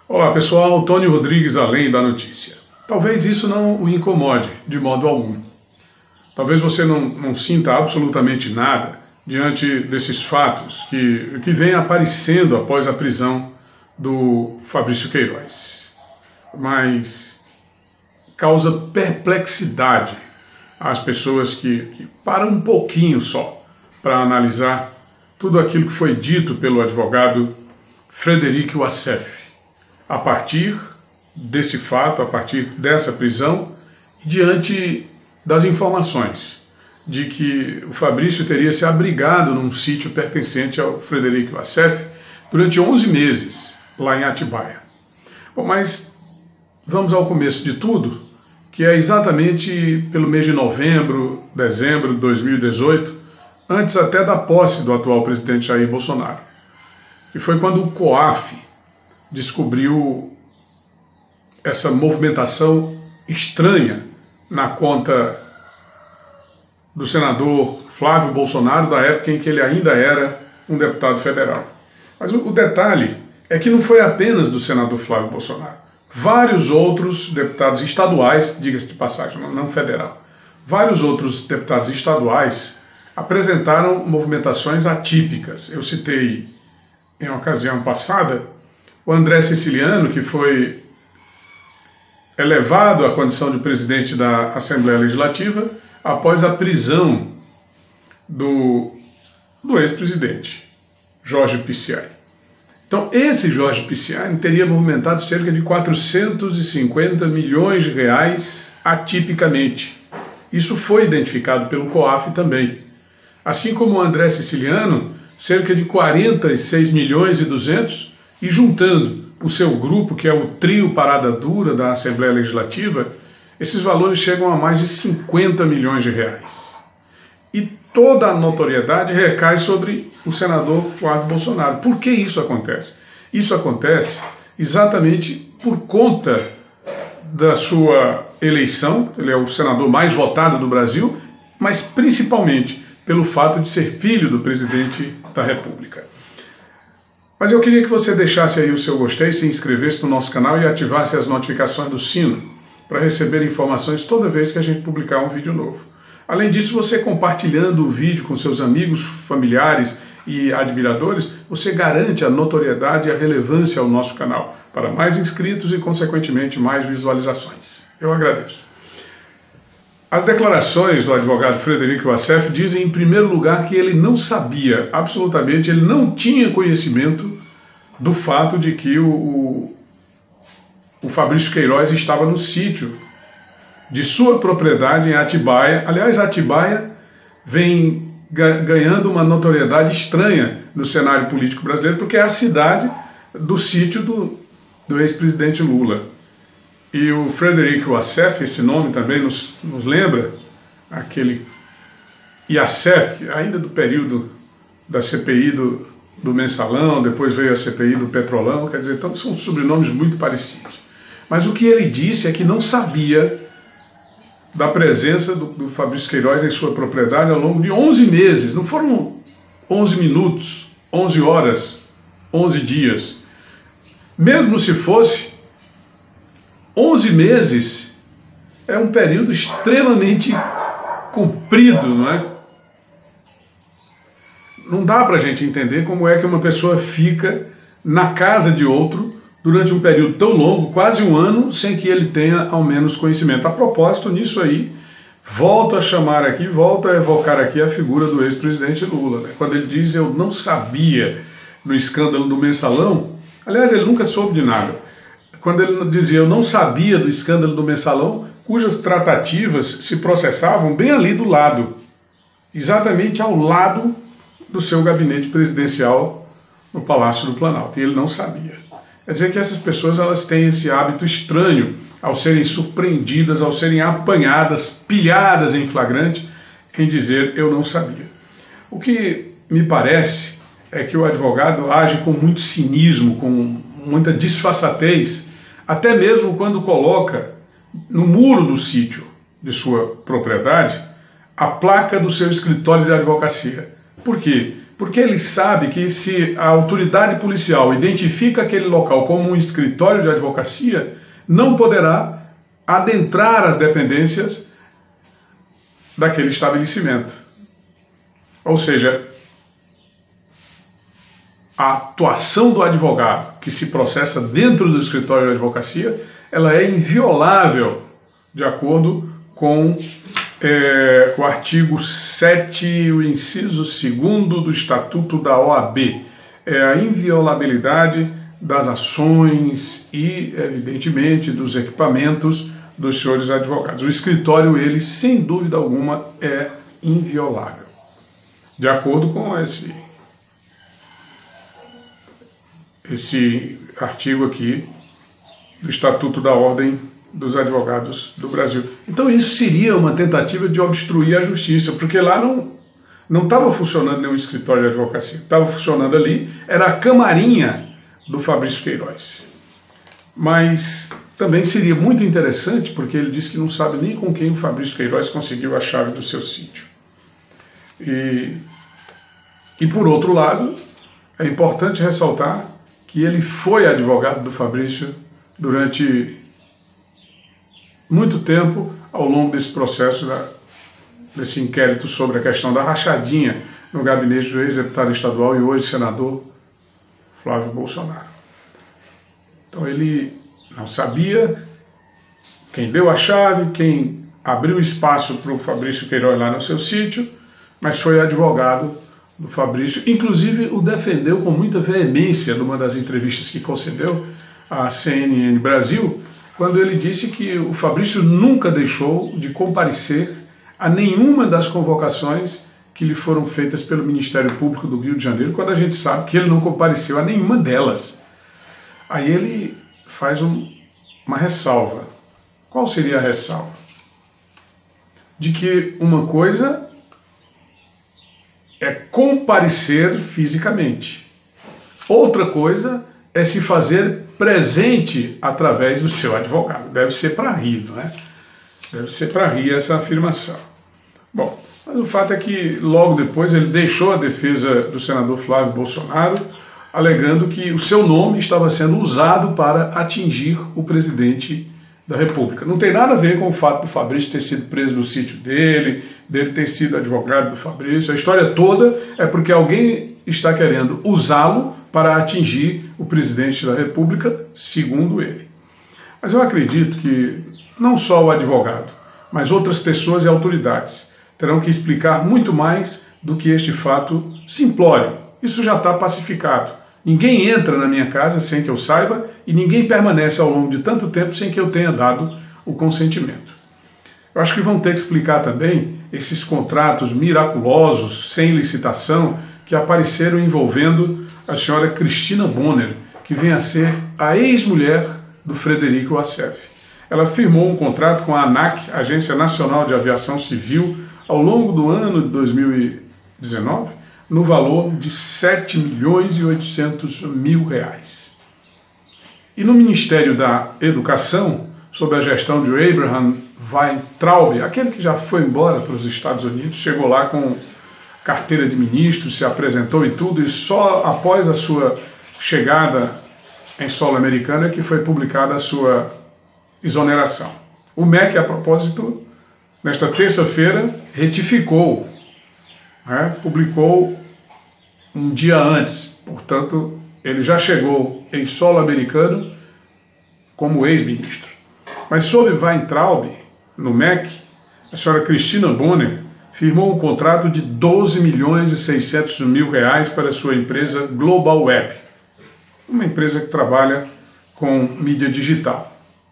Olá pessoal, Tônio Rodrigues, Além da Notícia. Talvez isso não o incomode de modo algum. Talvez você não sinta absolutamente nada diante desses fatos que vêm aparecendo após a prisão do Fabrício Queiroz. Mas causa perplexidade às pessoas que param um pouquinho só para analisar tudo aquilo que foi dito pelo advogado Frederic Wassef. A partir desse fato, a partir dessa prisão, diante das informações de que o Fabrício teria se abrigado num sítio pertencente ao Frederic Wassef durante 11 meses, lá em Atibaia. Bom, mas vamos ao começo de tudo, que é exatamente pelo mês de novembro, dezembro de 2018, antes até da posse do atual presidente Jair Bolsonaro, que foi quando o COAF descobriu essa movimentação estranha na conta do senador Flávio Bolsonaro, da época em que ele ainda era um deputado federal. Mas o detalhe é que não foi apenas do senador Flávio Bolsonaro. Vários outros deputados estaduais, diga-se de passagem, não federal, vários outros deputados estaduais apresentaram movimentações atípicas. Eu citei, em uma ocasião passada, o André Siciliano, que foi elevado à condição de presidente da Assembleia Legislativa após a prisão do ex-presidente, Jorge Pisciani. Então, esse Jorge Pisciani teria movimentado cerca de 450 milhões de reais atipicamente. Isso foi identificado pelo COAF também. Assim como o André Siciliano, cerca de 46 milhões e 200, e juntando o seu grupo, que é o trio Parada Dura da Assembleia Legislativa, esses valores chegam a mais de 50 milhões de reais. E toda a notoriedade recai sobre o senador Flávio Bolsonaro. Por que isso acontece? Isso acontece exatamente por conta da sua eleição. Ele é o senador mais votado do Brasil, mas principalmente pelo fato de ser filho do presidente da República. Mas eu queria que você deixasse aí o seu gostei, se inscrevesse no nosso canal e ativasse as notificações do sino para receber informações toda vez que a gente publicar um vídeo novo. Além disso, você compartilhando o vídeo com seus amigos, familiares e admiradores, você garante a notoriedade e a relevância ao nosso canal, para mais inscritos e, consequentemente, mais visualizações. Eu agradeço. As declarações do advogado Frederic Wassef dizem, em primeiro lugar, que ele não sabia, absolutamente, ele não tinha conhecimento do fato de que o Fabrício Queiroz estava no sítio de sua propriedade em Atibaia. Aliás, Atibaia vem ganhando uma notoriedade estranha no cenário político brasileiro, porque é a cidade do sítio do ex-presidente Lula. E o Frederic Wassef, esse nome também nos lembra aquele Wassef, ainda do período da CPI do Mensalão, depois veio a CPI do Petrolão, quer dizer, então são sobrenomes muito parecidos. Mas o que ele disse é que não sabia da presença do Fabrício Queiroz em sua propriedade ao longo de 11 meses, não foram 11 minutos, 11 horas, 11 dias. Mesmo se fosse 11 meses, é um período extremamente comprido, não é? Não dá para a gente entender como é que uma pessoa fica na casa de outro durante um período tão longo, quase um ano, sem que ele tenha ao menos conhecimento. A propósito, nisso aí, volto a chamar aqui, volto a evocar aqui a figura do ex-presidente Lula, né? Quando ele diz, eu não sabia no escândalo do Mensalão, aliás, ele nunca soube de nada. Quando ele dizia, eu não sabia do escândalo do Mensalão, cujas tratativas se processavam bem ali do lado, exatamente ao lado do seu gabinete presidencial no Palácio do Planalto, e ele não sabia. Quer dizer que essas pessoas elas têm esse hábito estranho ao serem surpreendidas, ao serem apanhadas, pilhadas em flagrante, em dizer, eu não sabia. O que me parece é que o advogado age com muito cinismo, com muita disfarçatez, até mesmo quando coloca no muro do sítio de sua propriedade a placa do seu escritório de advocacia. Por quê? Porque ele sabe que se a autoridade policial identifica aquele local como um escritório de advocacia, não poderá adentrar as dependências daquele estabelecimento. Ou seja, a atuação do advogado que se processa dentro do escritório de advocacia, ela é inviolável, de acordo com o artigo 7, o inciso 2º do Estatuto da OAB. É a inviolabilidade das ações e, evidentemente, dos equipamentos dos senhores advogados. O escritório, ele, sem dúvida alguma, é inviolável. De acordo com esse artigo aqui do Estatuto da Ordem dos Advogados do Brasil. Então isso seria uma tentativa de obstruir a justiça, porque lá não estava funcionando nenhum escritório de advocacia. Estava funcionando ali, era a camarinha do Fabrício Queiroz. Mas também seria muito interessante, porque ele disse que não sabe nem com quem o Fabrício Queiroz conseguiu a chave do seu sítio. E por outro lado, é importante ressaltar que ele foi advogado do Fabrício durante muito tempo ao longo desse processo, desse inquérito sobre a questão da rachadinha no gabinete do ex-deputado estadual e hoje senador Flávio Bolsonaro. Então ele não sabia quem deu a chave, quem abriu espaço para o Fabrício Queiroz lá no seu sítio, mas foi advogado do Fabrício, inclusive o defendeu com muita veemência numa das entrevistas que concedeu à CNN Brasil, quando ele disse que o Fabrício nunca deixou de comparecer a nenhuma das convocações que lhe foram feitas pelo Ministério Público do Rio de Janeiro, quando a gente sabe que ele não compareceu a nenhuma delas. Aí ele faz uma ressalva. Qual seria a ressalva? De que uma coisa é comparecer fisicamente. Outra coisa é se fazer presente através do seu advogado. Deve ser para rir, não é? Deve ser para rir essa afirmação. Bom, mas o fato é que logo depois ele deixou a defesa do senador Flávio Bolsonaro, alegando que o seu nome estava sendo usado para atingir o presidente da República. Não tem nada a ver com o fato do Fabrício ter sido preso no sítio dele ter sido advogado do Fabrício. A história toda é porque alguém está querendo usá-lo para atingir o presidente da República, segundo ele. Mas eu acredito que não só o advogado, mas outras pessoas e autoridades terão que explicar muito mais do que este fato simplório. Isso já está pacificado. Ninguém entra na minha casa sem que eu saiba e ninguém permanece ao longo de tanto tempo sem que eu tenha dado o consentimento. Eu acho que vão ter que explicar também esses contratos miraculosos, sem licitação, que apareceram envolvendo a senhora Cristina Bonner, que vem a ser a ex-mulher do Frederico Wassef. Ela firmou um contrato com a ANAC, Agência Nacional de Aviação Civil, ao longo do ano de 2019, no valor de R$ 7.800.000. E no Ministério da Educação, sob a gestão de Abraham Weintraub, aquele que já foi embora para os Estados Unidos, chegou lá com carteira de ministro, se apresentou e tudo, e só após a sua chegada em solo americano é que foi publicada a sua exoneração. O MEC, a propósito, nesta terça-feira, retificou, publicou um dia antes, portanto, ele já chegou em solo americano como ex-ministro. Mas sob Weintraub, no MEC, a senhora Cristina Bonner firmou um contrato de R$ 12.600.000 para a sua empresa Global Web, uma empresa que trabalha com mídia digital.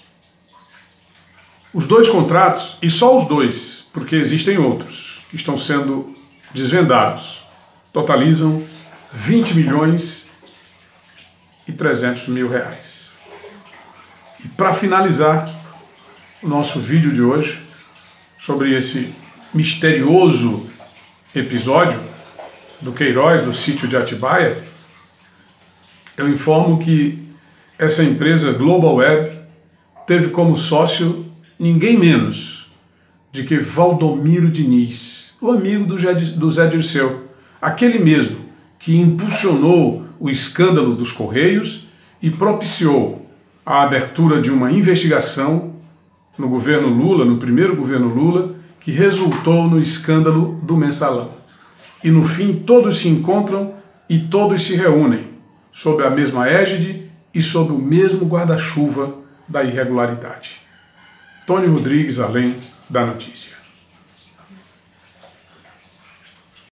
Os dois contratos, e só os dois, porque existem outros que estão sendo desvendados, totalizam R$ 20.300.000. E para finalizar o nosso vídeo de hoje sobre esse misterioso episódio do Queiroz, do sítio de Atibaia, eu informo que essa empresa Global Web teve como sócio ninguém menos de que Valdomiro Diniz, o amigo do Zé Dirceu, aquele mesmo que impulsionou o escândalo dos Correios e propiciou a abertura de uma investigação no governo Lula, no primeiro governo Lula, que resultou no escândalo do Mensalão. E no fim todos se encontram e todos se reúnem sob a mesma égide e sob o mesmo guarda-chuva da irregularidade. Tony Rodrigues, Além da Notícia.